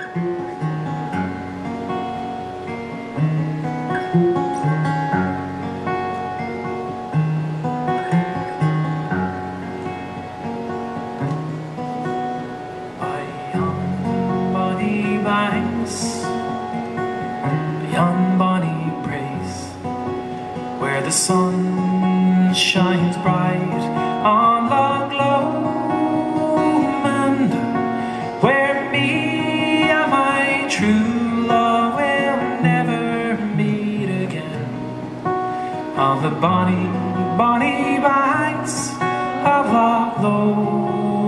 Beyond Bonnie Braes, where the sun shines bright on Loch Lomond, where me and my true love will never meet again, on the bonny, bonny banks of Loch Lomond.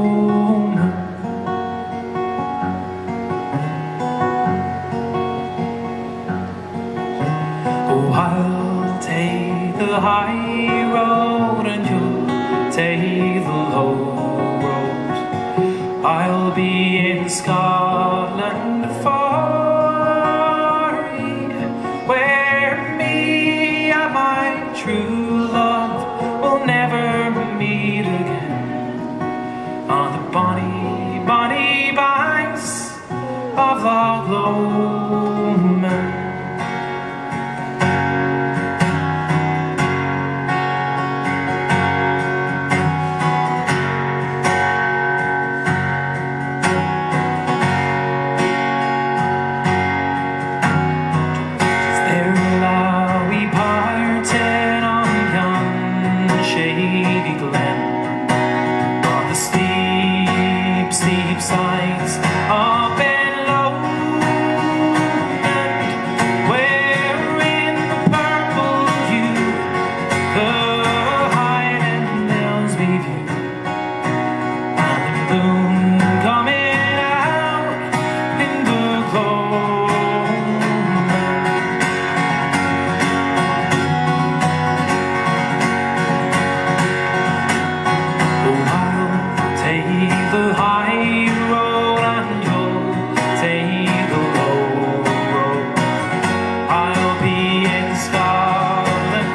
I'll take the high road and you'll take the low road. I'll be in Scotland for ye, where me and my true love will never meet again, on the bonny, bonny banks of Loch Lomond. Steep sides up in Lomond, where in the purple hue the Highland Hills we view, and the moon coming out in the glow. I'll take the high road and you'll take the low road. I'll be in Scotland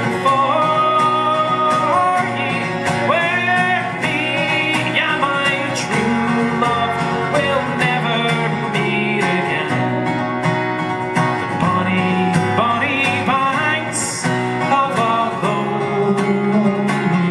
for ye, where me and my true love will never meet again, the bonny, bonny banks of Loch Lomond.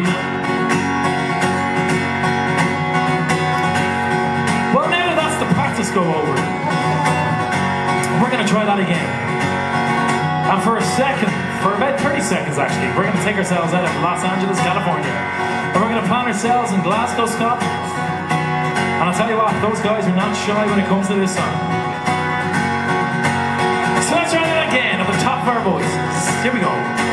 Well, now that's the practice go over. We're going to try that again. And for a second, for about 30 seconds actually, we're going to take ourselves out of Los Angeles, California. And we're going to plant ourselves in Glasgow, Scotland. And I'll tell you what, those guys are not shy when it comes to this song. So let's try that again at the top of our voices. Here we go.